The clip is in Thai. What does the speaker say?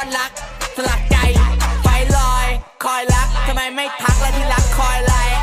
รักสลักใจไฟลอยคอยรักทำไมไม่ทักและที่รักคอยไล